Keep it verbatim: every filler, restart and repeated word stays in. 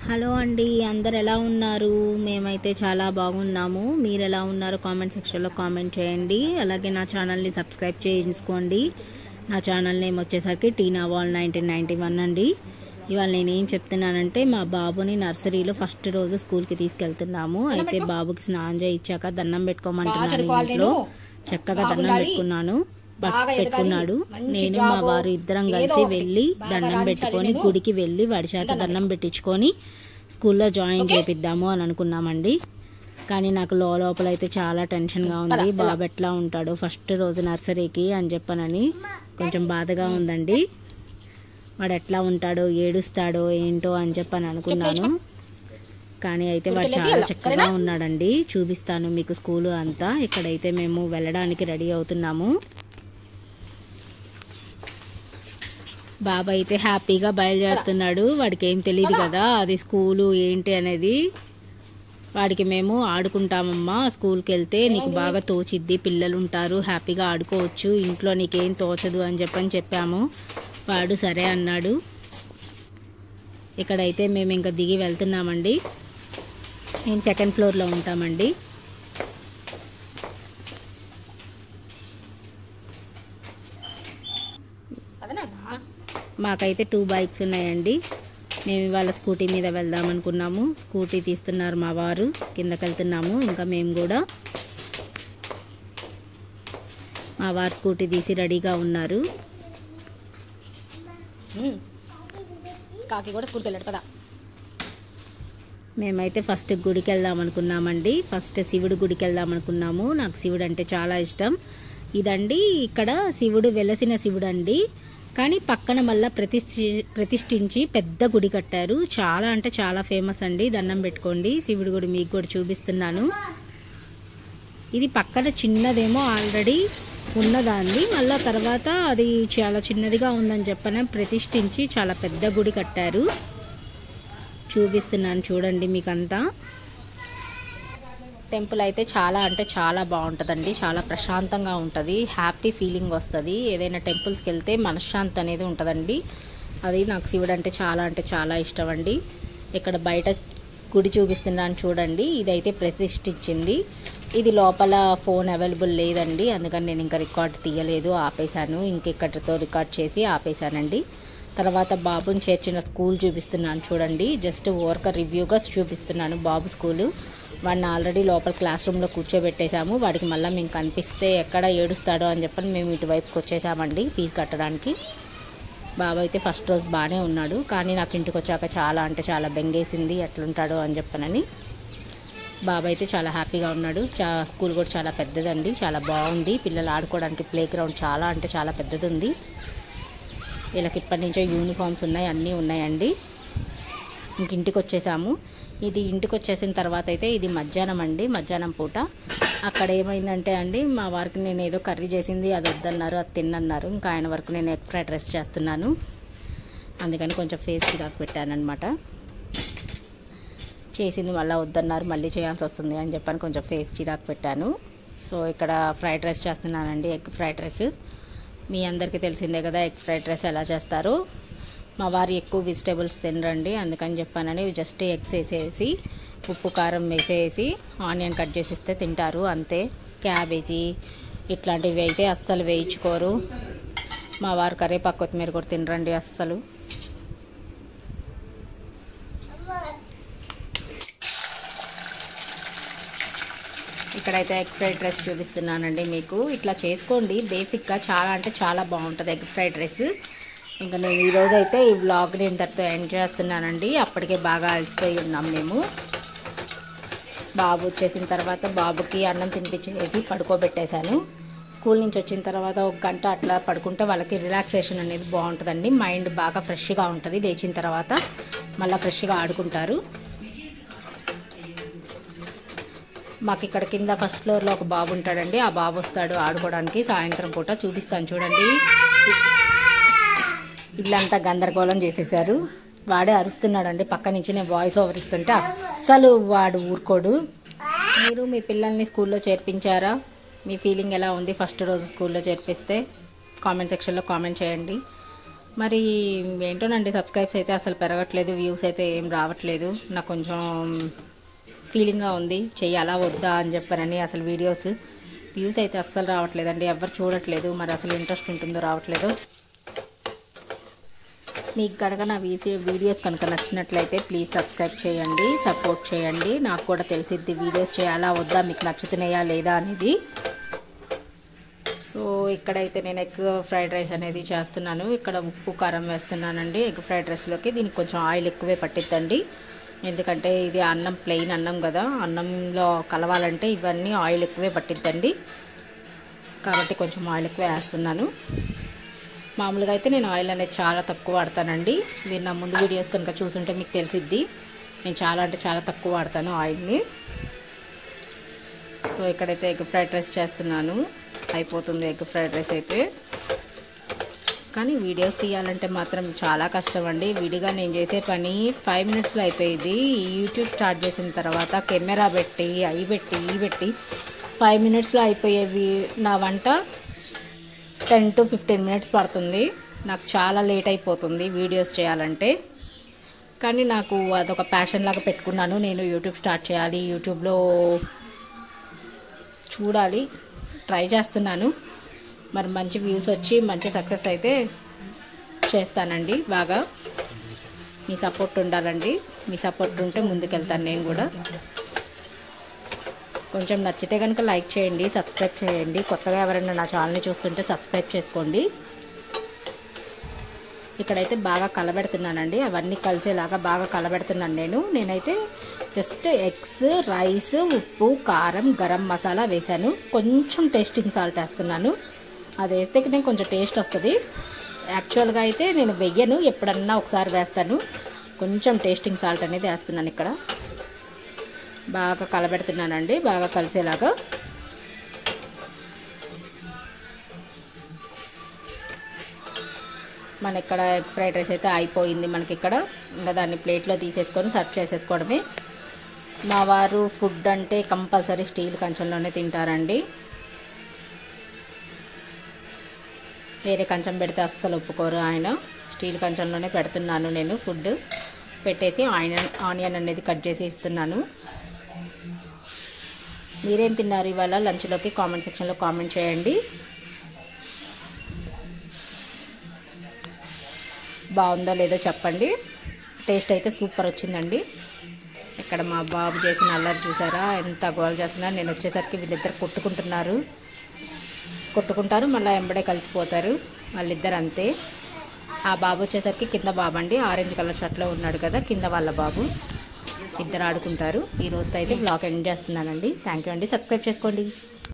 Hello అండి, అందరు ఎలా ఉన్నారు? మేమైతే చాలా బాగున్నాము. మీరు ఎలా ఉన్నారు? కామెంట్ సెక్షన్లో కామెంట్ చేయండి. అలాగే నా ఛానల్ని సబ్స్క్రైబ్ చేసుకోండి. నా ఛానల్ నేమ్ వచ్చేసరికి టీనా వాల్ నైన్టీన్ నైంటీ వన్ అండి. ఇవాళ నేనేం చెప్తున్నానంటే, మా బాబుని నర్సరీలో ఫస్ట్ రోజు స్కూల్కి తీసుకెళ్తున్నాము. అయితే బాబుకి స్నానం చేయించాక దండం పెట్టుకోమంటున్నాను. ఇంట్లో చక్కగా దండం పెట్టుకున్నాను పెట్టుకున్నాడు నేను మా వారు ఇద్దరం కలిసి వెళ్ళి దండం పెట్టుకొని గుడికి వెళ్ళి వాడి చేత దండం పెట్టించుకొని స్కూల్లో జాయిన్ చేపిద్దాము అని అనుకున్నామండి. కానీ నాకు లోపల అయితే చాలా టెన్షన్గా ఉంది. బాబు ఎట్లా ఉంటాడో ఫస్ట్ రోజు నర్సరీకి అని చెప్పనని కొంచెం బాధగా ఉందండి. వాడు ఎట్లా ఉంటాడో, ఏడుస్తాడో ఏంటో అని చెప్పని అనుకున్నాను. కానీ అయితే వాడు చాలా చక్కగా ఉన్నాడండి. చూపిస్తాను మీకు స్కూలు అంతా. ఇక్కడైతే మేము వెళ్ళడానికి రెడీ అవుతున్నాము. బాబా అయితే హ్యాపీగా బయలుదేరుతున్నాడు. వాడికి ఏం తెలియదు కదా అది స్కూలు ఏంటి అనేది. వాడికి మేము ఆడుకుంటామమ్మా, స్కూల్కి వెళ్తే నీకు బాగా తోచిద్ది, పిల్లలు ఉంటారు, హ్యాపీగా ఆడుకోవచ్చు, ఇంట్లో నీకేం తోచదు అని చెప్పని చెప్పాము. వాడు సరే అన్నాడు. ఇక్కడైతే మేము ఇంకా దిగి వెళ్తున్నామండి. మేము సెకండ్ ఫ్లోర్లో ఉంటామండి. మాకైతే టూ బైక్స్ ఉన్నాయండి. మేము ఇవాళ స్కూటీ మీద వెళ్దాం అనుకున్నాము. స్కూటీ తీస్తున్నారు మా వారు, కిందకి వెళ్తున్నాము. ఇంకా మేము కూడా మా వారు స్కూటీ తీసి రెడీగా ఉన్నారు. కాకి కూడా స్కూల్కి వెళ్ళాడు కదా. మేమైతే ఫస్ట్ గుడికి వెళ్దాం అనుకున్నామండి. ఫస్ట్ శివుడు గుడికి వెళ్దాం అనుకున్నాము. నాకు శివుడు అంటే చాలా ఇష్టం. ఇదండి ఇక్కడ శివుడు వెలసిన శివుడు అండి. కానీ పక్కన మళ్ళీ ప్రతిష్ఠి ప్రతిష్ఠించి పెద్ద గుడి కట్టారు. చాలా అంటే చాలా ఫేమస్ అండి. దండం పెట్టుకోండి. శివుడి గుడి మీకు కూడా చూపిస్తున్నాను. ఇది పక్కన చిన్నదేమో ఆల్రెడీ ఉన్నదాన్ని, మళ్ళా తర్వాత అది చాలా చిన్నదిగా ఉందని చెప్పని ప్రతిష్ఠించి చాలా పెద్ద గుడి కట్టారు. చూపిస్తున్నాను చూడండి మీకంతా. టెంపుల్ అయితే చాలా అంటే చాలా బాగుంటుందండి. చాలా ప్రశాంతంగా ఉంటుంది, హ్యాపీ ఫీలింగ్ వస్తుంది. ఏదైనా టెంపుల్స్కి వెళ్తే మనశ్శాంతి అనేది ఉంటుందండి. అది నాకు శివుడు అంటే చాలా అంటే చాలా ఇష్టం అండి. ఇక్కడ బయట గుడి చూపిస్తున్నాను చూడండి. ఇదైతే ప్రతిష్ఠించింది. ఇది లోపల ఫోన్ అవైలబుల్ లేదండి, అందుకని నేను ఇంకా రికార్డ్ తీయలేదు, ఆపేశాను. ఇంకెక్కడితో రికార్డ్ చేసి ఆపేశానండి. తర్వాత బాబుని చేర్చిన స్కూల్ చూపిస్తున్నాను చూడండి. జస్ట్ వర్క్ రివ్యూగా చూపిస్తున్నాను బాబు స్కూలు. వాడిని ఆల్రెడీ లోపల క్లాస్ రూమ్లో కూర్చోబెట్టేశాము. వాడికి మళ్ళీ మేము కనిపిస్తే ఎక్కడ ఏడుస్తాడో అని చెప్పని మేము ఇటువైపుకి వచ్చేసామండి ఫీజు కట్టడానికి. బాబు అయితే ఫస్ట్ రోజు బాగానే ఉన్నాడు, కానీ నాకు ఇంటికి వచ్చాక చాలా అంటే చాలా బెంగేసింది ఎట్లుంటాడో అని చెప్పనని. బాబు అయితే చాలా హ్యాపీగా ఉన్నాడు. చా స్కూల్ కూడా చాలా పెద్దదండి, చాలా బాగుంది. పిల్లలు ఆడుకోవడానికి ప్లే గ్రౌండ్ చాలా అంటే చాలా పెద్దది ఉంది. వీళ్ళకి ఇప్పటి నుంచో యూనిఫామ్స్ ఉన్నాయి, అన్నీ ఉన్నాయండి. ఇంక ఇంటికి వచ్చేసాము. ఇది ఇంటికి వచ్చేసిన తర్వాత అయితే ఇది మధ్యాహ్నం అండి, మధ్యాహ్నం పూట. అక్కడ ఏమైందంటే అండి, మా వారికి నేను ఏదో కర్రీ చేసింది అది వద్దన్నారు, అది తిన్నన్నారు. ఇంకా ఆయన వరకు నేను ఎగ్ ఫ్రైడ్ రైస్ చేస్తున్నాను, అందుకని కొంచెం ఫేస్ చిరాకు పెట్టానమాట. చేసింది మళ్ళీ వద్దన్నారు, మళ్ళీ చేయాల్సి వస్తుంది అని చెప్పని కొంచెం ఫేస్ చిరాకు పెట్టాను. సో ఇక్కడ ఫ్రైడ్ రైస్ చేస్తున్నానండి, ఎగ్ ఫ్రైడ్ రైస్. మీ అందరికీ తెలిసిందే కదా ఎగ్ ఫ్రైడ్ రైస్ ఎలా చేస్తారో. మా వారు ఎక్కువ వెజిటేబుల్స్ తినరండి, అందుకని చెప్పానని జస్ట్ ఎగ్స్ వేసేసి ఉప్పు కారం వేసేసి ఆనియన్ కట్ చేసి ఇస్తే తింటారు అంతే. క్యాబేజీ ఇట్లాంటివి అయితే అస్సలు వేయించుకోరు. మా వారు కరివేపాకు కొత్తిమీర కూడా తినరండి అస్సలు. ఇక్కడైతే ఎగ్ ఫ్రైడ్ రైస్ చూపిస్తున్నానండి మీకు. ఇట్లా చేసుకోండి, బేసిక్గా చాలా అంటే చాలా బాగుంటుంది ఎగ్ ఫ్రైడ్ రైస్. ఇంకా నేను ఈరోజు అయితే ఈ వ్లాగ్ని ఇంతటితో ఎండ్ చేస్తున్నానండి. అప్పటికే బాగా అలసిపోయి ఉన్నాం మేము. బాబు వచ్చేసిన తర్వాత బాబుకి అన్నం తినిపించేసి పడుకోబెట్టేశాను. స్కూల్ నుంచి వచ్చిన తర్వాత ఒక గంట అట్లా పడుకుంటే వాళ్ళకి రిలాక్సేషన్ అనేది బాగుంటుందండి. మైండ్ బాగా ఫ్రెష్గా ఉంటుంది. లేచిన తర్వాత మళ్ళీ ఫ్రెష్గా ఆడుకుంటారు. మాకు ఇక్కడ కింద ఫస్ట్ ఫ్లోర్లో ఒక బాబు ఉంటాడండి. ఆ బాబు వస్తాడు ఆడుకోవడానికి సాయంత్రం పూట. చూపిస్తాను చూడండి. ఇల్లంతా గందరగోళం చేసేసారు. వాడే అరుస్తున్నాడండి పక్క నుంచి నేను వాయిస్ ఓవర్ ఇస్తుంటే అస్సలు వాడు ఊరుకోడు. మీరు మీ పిల్లల్ని స్కూల్లో చేర్పించారా? మీ ఫీలింగ్ ఎలా ఉంది ఫస్ట్ రోజు స్కూల్లో చేర్పిస్తే? కామెంట్ సెక్షన్లో కామెంట్ చేయండి. మరి ఏంటోనండి, సబ్స్క్రైబ్స్ అయితే అసలు పెరగట్లేదు, వ్యూస్ అయితే ఏం రావట్లేదు. నాకు కొంచెం ఫీలింగ్గా ఉంది, చెయ్యాలా వద్దా అని చెప్పానని. అసలు వీడియోస్ వ్యూస్ అయితే అస్సలు రావట్లేదండి, ఎవరు చూడట్లేదు. మరి అసలు ఇంట్రెస్ట్ ఉంటుందో రావట్లేదు. మీకు కనుక నా వీడియోస్ కనుక నచ్చినట్లయితే ప్లీజ్ సబ్స్క్రైబ్ చేయండి, సపోర్ట్ చేయండి. నాకు కూడా తెలిసిద్ది వీడియోస్ చేయాలా వద్దా, మీకు నచ్చుతున్నాయా లేదా అనేది. సో ఇక్కడైతే నేను ఎగ్ ఫ్రైడ్ రైస్ అనేది చేస్తున్నాను. ఇక్కడ ఉప్పు కారం వేస్తున్నానండి ఎగ్ ఫ్రైడ్ రైస్లోకి. దీనికి కొంచెం ఆయిల్ ఎక్కువే పట్టిద్దండి, ఎందుకంటే ఇది అన్నం ప్లెయిన్ అన్నం కదా, అన్నంలో కలవాలంటే ఇవన్నీ ఆయిల్ ఎక్కువే పట్టిద్దండి. కాబట్టి కొంచెం ఆయిల్ ఎక్కువ వేస్తున్నాను. మామూలుగా అయితే నేను ఆయిల్ అనేది చాలా తక్కువ వాడతానండి. మీరు నా ముందు వీడియోస్ కనుక చూసుంటే మీకు తెలిసిద్ది, నేను చాలా అంటే చాలా తక్కువ వాడతాను ఆయిల్ని. సో ఇక్కడైతే ఎగ్ ఫ్రైడ్ రైస్ చేస్తున్నాను. అయిపోతుంది ఎగ్ ఫ్రైడ్ రైస్ అయితే. కానీ వీడియోస్ తీయాలంటే మాత్రం చాలా కష్టం అండి. విడిగా నేను చేసే పని ఫైవ్ మినిట్స్లో అయిపోయింది. యూట్యూబ్ స్టార్ట్ చేసిన తర్వాత కెమెరా పెట్టి అవి పెట్టి ఇవి పెట్టి ఫైవ్ మినిట్స్లో అయిపోయేవి నా వంట టెన్ టు ఫిఫ్టీన్ మినిట్స్ పడుతుంది. నాకు చాలా లేట్ అయిపోతుంది వీడియోస్ చేయాలంటే. కానీ నాకు అదొక ప్యాషన్ లాగా పెట్టుకున్నాను, నేను యూట్యూబ్ స్టార్ట్ చేయాలి, యూట్యూబ్లో చూడాలి, ట్రై చేస్తున్నాను. మరి మంచి వ్యూస్ వచ్చి మంచి సక్సెస్ అయితే చేస్తానండి. బాగా మీ సపోర్ట్ ఉండాలండి, మీ సపోర్ట్ ఉంటే ముందుకెళ్తాను నేను కూడా. కొంచెం నచ్చితే కనుక లైక్ చేయండి, సబ్స్క్రైబ్ చేయండి. కొత్తగా ఎవరైనా నా ఛానల్ని చూస్తుంటే సబ్స్క్రైబ్ చేసుకోండి. ఇక్కడైతే బాగా కలబెడుతున్నానండి, అవన్నీ కలిసేలాగా బాగా కలబెడుతున్నాను నేను. నేనైతే జస్ట్ ఎగ్స్, రైస్, ఉప్పు, కారం, గరం మసాలా వేసాను. కొంచెం టేస్టింగ్ సాల్ట్ వేస్తున్నాను, అది వేస్తే నేను కొంచెం టేస్ట్ వస్తుంది. యాక్చువల్గా అయితే నేను వెయ్యను, ఎప్పుడన్నా ఒకసారి వేస్తాను. కొంచెం టేస్టింగ్ సాల్ట్ అనేది వేస్తున్నాను. ఇక్కడ బాగా కలబెడుతున్నానండి, బాగా కలిసేలాగా. మన ఇక్కడ ఎగ్ ఫ్రైడ్ రైస్ అయితే అయిపోయింది మనకి ఇక్కడ. ఇంకా దాన్ని ప్లేట్లో తీసేసుకొని సర్వ్ చేసేసుకోవడమే. మా వారు ఫుడ్ అంటే కంపల్సరీ స్టీల్ కంచంలోనే తింటారండి, వేరే కంచం పెడితే అస్సలు ఒప్పుకోరు ఆయన. స్టీల్ కంచంలోనే పెడుతున్నాను నేను ఫుడ్. పెట్టేసి ఆనియన్ ఆనియన్ అనేది కట్ చేసి ఇస్తున్నాను. మీరేం తిన్నారు ఇవాళ లంచ్లోకి కామెంట్ సెక్షన్లో కామెంట్ చేయండి. బాగుందో లేదో చెప్పండి. టేస్ట్ అయితే సూపర్ వచ్చిందండి. ఇక్కడ మా బాబు చేసిన అల్లరి చూసారా, ఎంత గోల్ చేస్తున్నారు. నేను వచ్చేసరికి వీళ్ళిద్దరు కొట్టుకుంటున్నారు, కొట్టుకుంటారు మళ్ళీ ఎంబడే కలిసిపోతారు వాళ్ళిద్దరు అంతే. ఆ బాబు వచ్చేసరికి కింద బాబు అండి, ఆరెంజ్ కలర్ షర్ట్లో ఉన్నాడు కదా, కింద వాళ్ళ బాబు. ఇద్దరు ఆడుకుంటారు. ఈ రోజుతో అయితే బ్లాగ్ ఎండ్ చేస్తున్నానండి. థ్యాంక్ యూ అండి, సబ్స్క్రైబ్ చేసుకోండి.